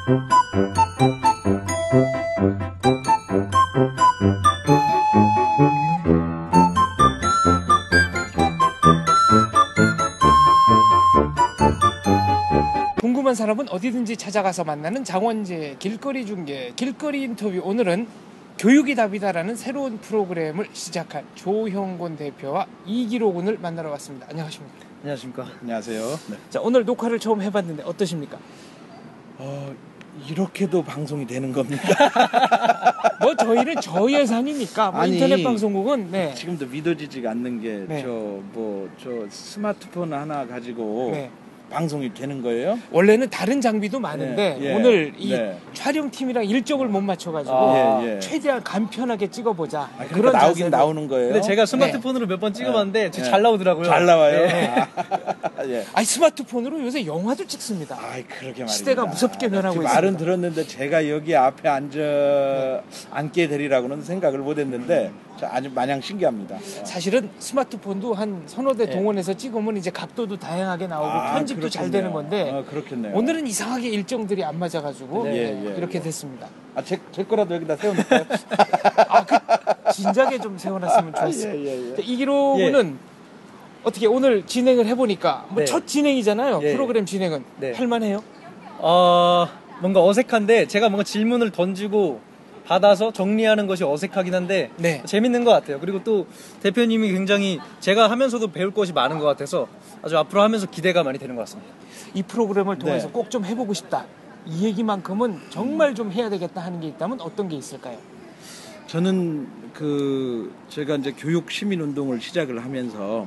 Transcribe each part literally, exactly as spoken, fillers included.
궁금한 사람은 어디든지 찾아가서 만나는 장원재 길거리 중계 길거리 인터뷰. 오늘은 교육이 답이다라는 새로운 프로그램을 시작한 조형곤 대표와 이기로 군을 만나러 왔습니다. 안녕하십니까? 안녕하십니까? 안녕하세요. 네. 자, 오늘 녹화를 처음 해봤는데 어떠십니까? 어, 이렇게도 방송이 되는 겁니까? 뭐 저희는 저예산이니까 뭐 아니, 인터넷 방송국은 네. 지금도 믿어지지가 않는 게 네. 저 뭐 저 스마트폰 하나 가지고 네. 방송이 되는 거예요? 원래는 다른 장비도 많은데 네, 예, 오늘 이 네. 촬영팀이랑 일정을 못 맞춰가지고 아, 예, 예. 최대한 간편하게 찍어보자. 아, 그러니까 그런 나오긴 자세로. 나오는 거예요. 근데 제가 스마트폰으로 몇 번 찍어봤는데 네. 잘 나오더라고요. 잘 나와요. 네. 아, 예. 아니 스마트폰으로 요새 영화도 찍습니다. 아이, 그러게 말이야. 시대가 무섭게 변하고 있습니다. 말은 들었는데 제가 여기 앞에 앉아 네. 앉게 되리라고는 생각을 못했는데 아주 마냥 신기합니다. 사실은 스마트폰도 한 서너 대 네. 동원해서 찍으면 이제 각도도 다양하게 나오고 아, 편집도 잘 그렇겠네요. 되는 건데 아, 그렇겠네요. 오늘은 이상하게 일정들이 안 맞아가지고 네. 예, 예, 이렇게 예. 됐습니다. 아, 제, 제 거라도 여기다 세워놓을까요? 아, 그 진작에 좀 세워놨으면 좋았어요. 예, 예, 예. 이기로는 어떻게 오늘 진행을 해보니까 뭐 네. 첫 진행이잖아요. 예. 프로그램 진행은 네. 할만해요? 어, 뭔가 어색한데 제가 뭔가 질문을 던지고 받아서 정리하는 것이 어색하긴 한데 네. 재밌는 것 같아요. 그리고 또 대표님이 굉장히 제가 하면서도 배울 것이 많은 것 같아서 아주 앞으로 하면서 기대가 많이 되는 것 같습니다. 이 프로그램을 통해서 네. 꼭 좀 해보고 싶다. 이 얘기만큼은 정말 좀 해야 되겠다 하는 게 있다면 어떤 게 있을까요? 저는 그 제가 이제 교육 시민 운동을 시작을 하면서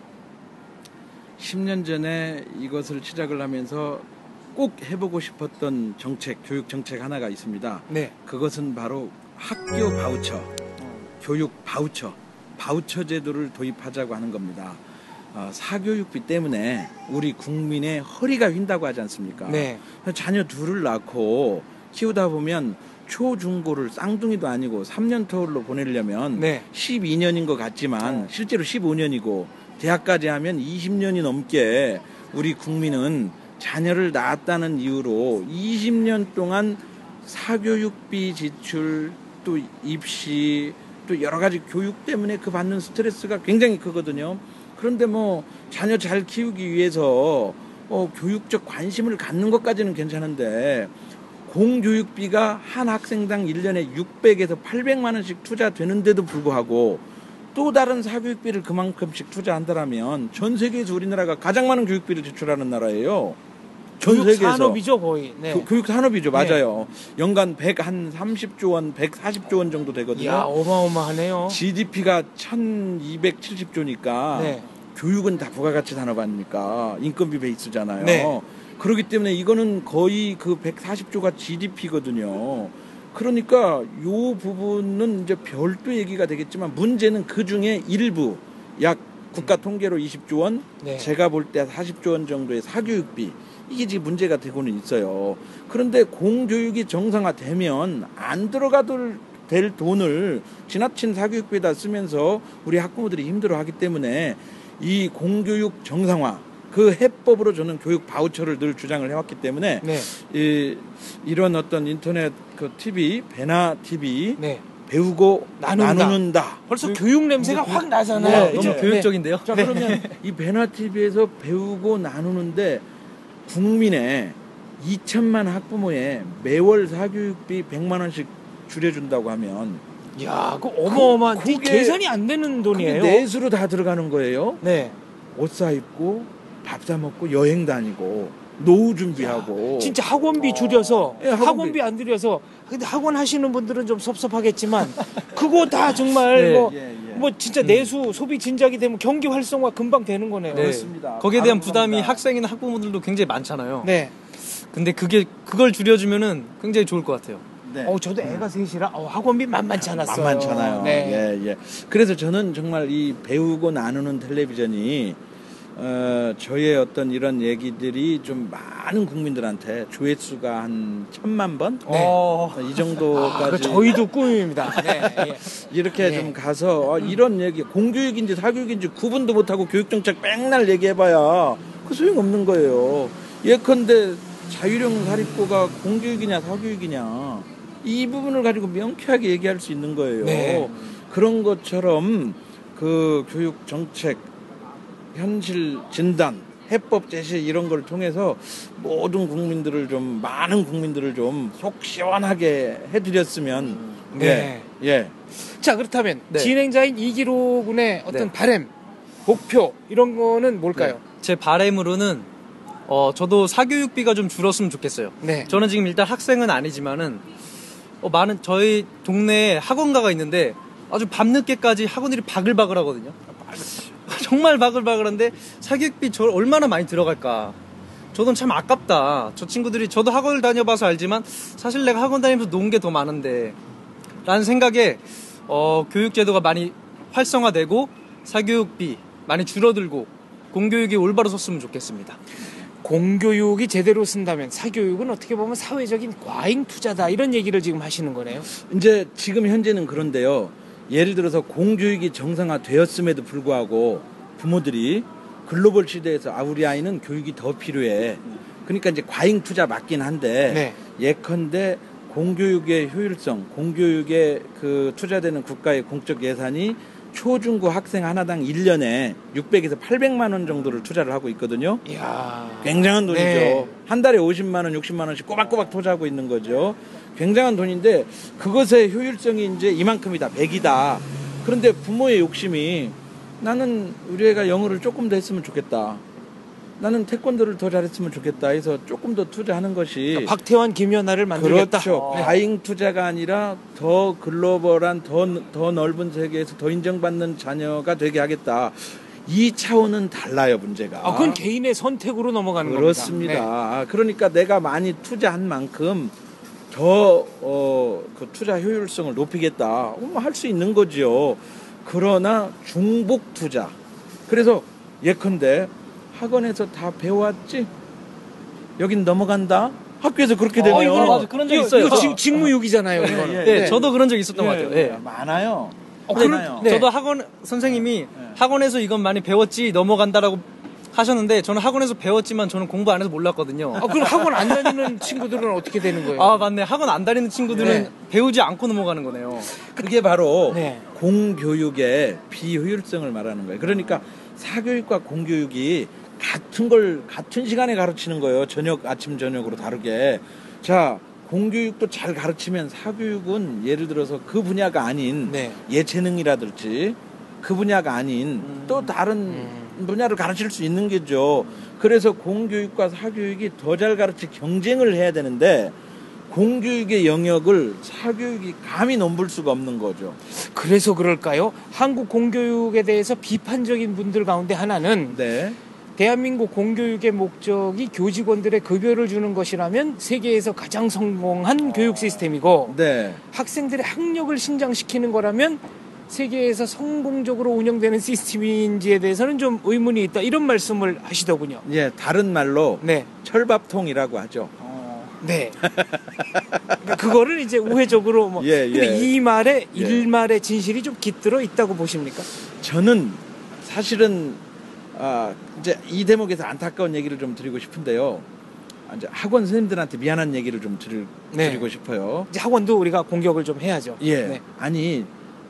십 년 전에 이것을 시작을 하면서 꼭 해보고 싶었던 정책, 교육 정책 하나가 있습니다. 네. 그것은 바로 학교 바우처, 교육 바우처, 바우처 제도를 도입하자고 하는 겁니다. 어, 사교육비 때문에 우리 국민의 허리가 휜다고 하지 않습니까? 네. 자녀 둘을 낳고 키우다 보면 초중고를 쌍둥이도 아니고 삼 년 터울로 보내려면 네. 십이 년인 것 같지만 실제로 십오 년이고 대학까지 하면 이십 년이 넘게 우리 국민은 자녀를 낳았다는 이유로 이십 년 동안 사교육비 지출 또 입시 또 여러 가지 교육 때문에 그 받는 스트레스가 굉장히 크거든요. 그런데 뭐 자녀 잘 키우기 위해서 어, 교육적 관심을 갖는 것까지는 괜찮은데 공교육비가 한 학생당 일 년에 육백에서 팔백만 원씩 투자되는데도 불구하고 또 다른 사교육비를 그만큼씩 투자한다면 전 세계에서 우리나라가 가장 많은 교육비를 지출하는 나라예요. 전 교육 세계에서. 산업이죠 거의. 네. 교, 교육 산업이죠. 맞아요. 네. 연간 백삼십조 원, 백사십조 원 정도 되거든요. 이야, 어마어마하네요. 지디피가 천이백칠십조니까 네. 교육은 다 부가가치 산업 아닙니까? 인건비 베이스잖아요. 네. 그렇기 때문에 이거는 거의 그 백사십조가 지디피거든요. 그러니까 요 부분은 이제 별도 얘기가 되겠지만 문제는 그 중에 일부 약 국가 통계로 이십조 원, 네. 제가 볼 때 사십조 원 정도의 사교육비 이게 지금 문제가 되고는 있어요. 그런데 공교육이 정상화되면 안 들어가도 될 돈을 지나친 사교육비에다 쓰면서 우리 학부모들이 힘들어하기 때문에 이 공교육 정상화 그 해법으로 저는 교육 바우처를 늘 주장을 해왔기 때문에 네. 이, 이런 어떤 인터넷 그 티비, 배나 티비 네. 배우고 나눈다. 나누는다. 벌써 그, 교육 냄새가 그, 확 나잖아요. 네, 너무 그죠? 교육적인데요? 자, 그러면 이 배나티비에서 배우고 나누는데 국민의 이천만 학부모의 매월 사교육비 백만 원씩 줄여준다고 하면 이야, 그 어마어마한 그- 그게- 계산이 안 되는 돈이에요. 그게 내수로 다 들어가는 거예요. 네. 옷 사입고 밥 사 먹고 여행 다니고 노후 준비하고 진짜 학원비 줄여서 예, 학원비. 학원비 안 들여서 근데 학원 하시는 분들은 좀 섭섭하겠지만 그거 다 정말 네. 뭐, 예, 예. 뭐 진짜 내수 소비 진작이 되면 경기 활성화 금방 되는 거네요. 네. 그렇습니다. 거기에 대한 바로 부담이 그겁니다. 학생이나 학부모들도 굉장히 많잖아요. 네. 근데 그게 그걸 줄여주면은 굉장히 좋을 것 같아요. 네. 어, 저도 애가 셋이라 어, 학원비 만만치 않았어요. 만만찮아요. 네. 예, 예. 그래서 저는 정말 이 배우고 나누는 텔레비전이 어, 저의 어떤 이런 얘기들이 좀 많은 국민들한테 조회수가 한 천만 번? 네. 어, 이 아, 정도까지 그 저희도 꿈입니다. 네. 예. 이렇게 네. 좀 가서 어, 이런 얘기 공교육인지 사교육인지 구분도 못하고 교육정책 맨날 얘기해봐야 그 소용없는 거예요. 예컨대 자율형 사립고가 공교육이냐 사교육이냐 이 부분을 가지고 명쾌하게 얘기할 수 있는 거예요. 네. 그런 것처럼 그 교육 정책, 현실 진단, 해법 제시 이런 걸 통해서 모든 국민들을 좀 많은 국민들을 좀 속 시원하게 해드렸으면 네. 예, 예. 자, 그렇다면 네. 진행자인 이기로 군의 어떤 네. 바램, 목표 이런 거는 뭘까요? 제 바람으로는 어 저도 사교육비가 좀 줄었으면 좋겠어요. 네. 저는 지금 일단 학생은 아니지만은 어, 많은 저희 동네에 학원가가 있는데 아주 밤늦게까지 학원들이 바글바글 하거든요. 정말 바글바글한데 사교육비 저 얼마나 많이 들어갈까. 저도 참 아깝다. 저 친구들이 저도 학원을 다녀봐서 알지만 사실 내가 학원 다니면서 놓은 게 더 많은데 라는 생각에 어, 교육제도가 많이 활성화되고 사교육비 많이 줄어들고 공교육이 올바로 섰으면 좋겠습니다. 공교육이 제대로 쓴다면 사교육은 어떻게 보면 사회적인 과잉 투자다 이런 얘기를 지금 하시는 거네요. 이제 지금 현재는 그런데요. 예를 들어서 공교육이 정상화되었음에도 불구하고 부모들이 글로벌 시대에서 아 우리 아이는 교육이 더 필요해. 그러니까 이제 과잉 투자 맞긴 한데 네. 예컨대 공교육의 효율성, 공교육에 그 투자되는 국가의 공적 예산이 초중고 학생 하나당 일 년에 육백에서 팔백만 원 정도를 투자를 하고 있거든요. 이야. 굉장한 돈이죠. 네. 한 달에 오십만 원, 육십만 원씩 꼬박꼬박 투자하고 있는 거죠. 굉장한 돈인데 그것의 효율성이 이제 이만큼이다, 백이다. 그런데 부모의 욕심이 나는 우리 애가 영어를 조금 더 했으면 좋겠다. 나는 태권도를 더 잘했으면 좋겠다 해서 조금 더 투자하는 것이 그러니까 박태환, 김연아를 만들겠다. 그렇죠. 어. 과잉 투자가 아니라 더 글로벌한 더, 더 넓은 세계에서 더 인정받는 자녀가 되게 하겠다. 이 차원은 달라요, 문제가. 아, 그건 개인의 선택으로 넘어가는 그렇습니다. 겁니다. 네. 그러니까 내가 많이 투자한 만큼 더, 어, 그 투자 효율성을 높이겠다. 할 수 있는 거죠. 그러나 중복 투자. 그래서 예컨대 학원에서 다 배워왔지? 여긴 넘어간다? 학교에서 그렇게 되네요. 어, 이거 맞아, 그런 적 이거, 있어요. 이거 직, 직무유기잖아요. 예, 이거는. 예, 네, 네. 저도 그런 적 있었던 것 예, 같아요. 예, 예. 많아요. 어, 많아요. 네. 저도 학원 선생님이 학원에서 이건 많이 배웠지 넘어간다라고 하셨는데 저는 학원에서 배웠지만 저는 공부 안 해서 몰랐거든요. 아, 그럼 학원 안 다니는 친구들은 어떻게 되는 거예요? 아 맞네. 학원 안 다니는 친구들은 네. 배우지 않고 넘어가는 거네요. 그게 바로 네. 공교육의 비효율성을 말하는 거예요. 그러니까 사교육과 공교육이 같은 걸 같은 시간에 가르치는 거예요. 저녁, 아침, 저녁으로 다르게. 자, 공교육도 잘 가르치면 사교육은 예를 들어서 그 분야가 아닌 네. 예체능이라든지 그 분야가 아닌 음. 또 다른 음. 분야를 가르칠 수 있는 게죠. 그래서 공교육과 사교육이 더 잘 가르치 경쟁을 해야 되는데 공교육의 영역을 사교육이 감히 넘볼 수가 없는 거죠. 그래서 그럴까요? 한국 공교육에 대해서 비판적인 분들 가운데 하나는 네. 대한민국 공교육의 목적이 교직원들의 급여를 주는 것이라면 세계에서 가장 성공한 교육 시스템이고 네. 학생들의 학력을 신장시키는 거라면 세계에서 성공적으로 운영되는 시스템인지에 대해서는 좀 의문이 있다 이런 말씀을 하시더군요. 예, 다른 말로 네. 철밥통이라고 하죠. 네. 그러니까 그거를 이제 우회적으로 뭐 예, 근데 예. 이 말에 예. 일말의 진실이 좀 깃들어 있다고 보십니까? 저는 사실은 아, 이제 이 대목에서 안타까운 얘기를 좀 드리고 싶은데요. 아, 이제 학원 선생님들한테 미안한 얘기를 좀 드릴, 네. 드리고 싶어요. 이제 학원도 우리가 공격을 좀 해야죠. 예. 네. 아니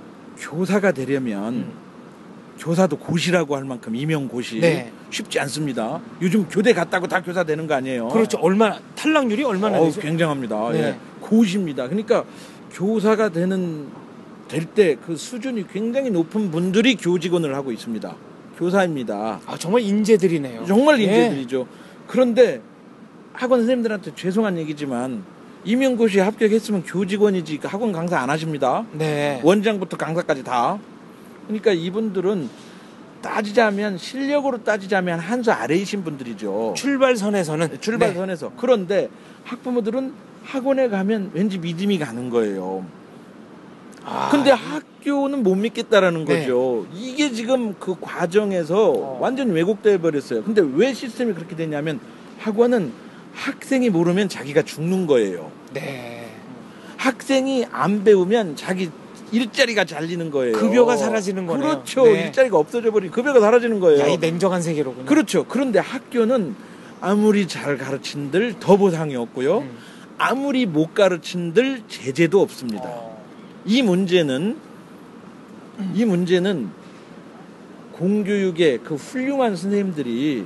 교사가 되려면 음. 교사도 고시라고 할 만큼 임용고시 네. 쉽지 않습니다. 요즘 교대 갔다고 다 교사 되는 거 아니에요? 그렇죠. 얼마나 탈락률이 얼마나 어우, 되죠? 굉장합니다. 네. 예. 고시입니다. 그러니까 교사가 되는 될 때 그 수준이 굉장히 높은 분들이 교직원을 하고 있습니다. 교사입니다. 아, 정말 인재들이네요. 정말 예. 인재들이죠. 그런데 학원 선생님들한테 죄송한 얘기지만 임용고시에 합격했으면 교직원이지 학원 강사 안 하십니다. 네. 원장부터 강사까지 다. 그러니까 이분들은 따지자면 실력으로 따지자면 한 수 아래이신 분들이죠. 출발선에서는 출발선에서. 네. 그런데 학부모들은 학원에 가면 왠지 믿음이 가는 거예요. 아, 근데 학교는 못 믿겠다라는 네. 거죠. 이게 지금 그 과정에서 어. 완전히 왜곡돼 버렸어요. 근데 왜 시스템이 그렇게 되냐면 학원은 학생이 모르면 자기가 죽는 거예요. 네. 학생이 안 배우면 자기 일자리가 잘리는 거예요. 급여가 사라지는 거네요. 그렇죠. 네. 일자리가 없어져 버리고 급여가 사라지는 거예요. 야, 이 냉정한 세계로군요. 그렇죠. 그런데 학교는 아무리 잘 가르친들 더 보상이 없고요. 음. 아무리 못 가르친들 제재도 없습니다. 어. 이 문제는 이 문제는 공교육의 그 훌륭한 선생님들이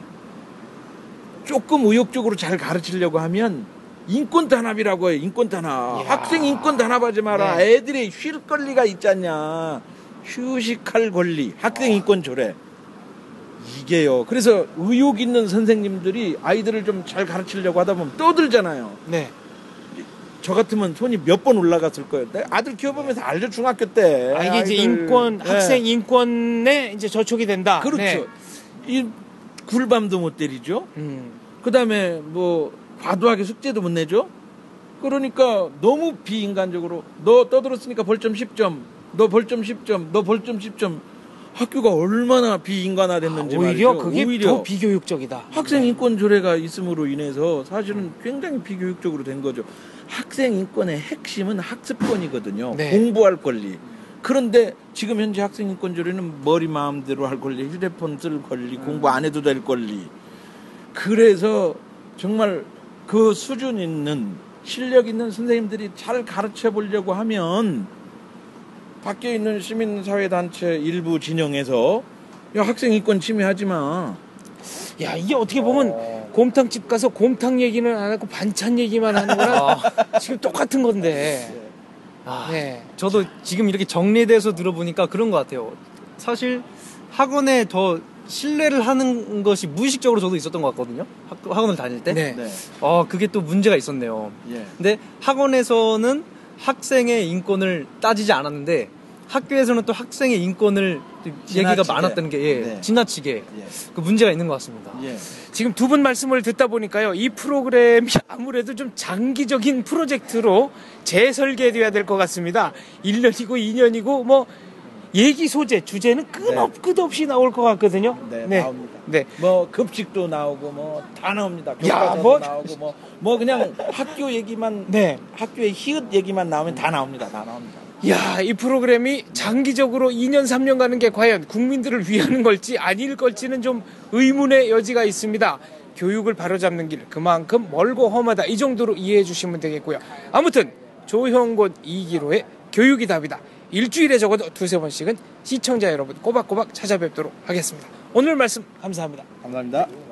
조금 의욕적으로 잘 가르치려고 하면 인권 단합이라고 해요. 인권 단합. 이야. 학생 인권 단합하지 마라. 네. 애들이 쉴 권리가 있잖냐. 휴식할 권리. 학생 인권 조례. 이게요. 그래서 의욕 있는 선생님들이 아이들을 좀 잘 가르치려고 하다 보면 떠들잖아요. 네. 저 같으면 손이 몇 번 올라갔을 거예요. 내 아들 키워보면서 알죠. 중학교 때. 아, 이게 이제 아이들. 인권, 네. 학생 인권에 이제 저촉이 된다. 그렇죠. 네. 이 굴밤도 못 때리죠. 음. 그 다음에 뭐 과도하게 숙제도 못 내죠. 그러니까 너무 비인간적으로 너 떠들었으니까 벌점 십 점, 너 벌점 십 점, 너 벌점 십 점. 학교가 얼마나 비인간화됐는지 아, 오히려 말이죠. 그게 오히려 더 비교육적이다. 학생 인권 조례가 있음으로 인해서 사실은 굉장히 비교육적으로 된 거죠. 학생 인권의 핵심은 학습권이거든요. 네. 공부할 권리. 그런데 지금 현재 학생 인권 조례는 머리 마음대로 할 권리, 휴대폰 쓸 권리, 음. 공부 안 해도 될 권리. 그래서 정말 그 수준 있는 실력 있는 선생님들이 잘 가르쳐 보려고 하면 밖에 있는 시민사회단체 일부 진영에서 야 학생 인권 침해하지 마. 야, 이게 어떻게 보면 곰탕집 가서 곰탕 얘기는 안 하고 반찬 얘기만 하는 거랑 지금 똑같은 건데. 아, 네. 저도 지금 이렇게 정리돼서 들어보니까 그런 것 같아요. 사실 학원에 더 신뢰를 하는 것이 무의식적으로 저도 있었던 것 같거든요. 학, 학원을 다닐 때. 네. 네. 어, 그게 또 문제가 있었네요. 예. 근데 학원에서는 학생의 인권을 따지지 않았는데 학교에서는 또 학생의 인권을 얘기가 지나치게. 많았다는 게 예, 네. 지나치게 예. 그 문제가 있는 것 같습니다. 예. 지금 두 분 말씀을 듣다 보니까요, 이 프로그램이 아무래도 좀 장기적인 프로젝트로 재설계돼야 될 것 같습니다. 일 년이고 이 년이고 뭐 얘기 소재, 주제는 끝없, 끝없이 나올 것 같거든요. 네, 나옵니다. 네. 뭐 급식도 나오고 뭐 다 나옵니다. 야, 교과서도 뭐- 나오고 뭐 뭐 그냥 학교 얘기만 네. 학교의 히읗 얘기만 나오면 다 나옵니다. 다 나옵니다. 야, 이 프로그램이 장기적으로 이 년, 삼 년 가는 게 과연 국민들을 위하는 걸지 아닐 걸지는 좀 의문의 여지가 있습니다. 교육을 바로잡는 길 그만큼 멀고 험하다. 이 정도로 이해해 주시면 되겠고요. 아무튼 조형곤 이기로의 교육이 답이다. 일주일에 적어도 두세 번씩은 시청자 여러분 꼬박꼬박 찾아뵙도록 하겠습니다. 오늘 말씀 감사합니다. 감사합니다.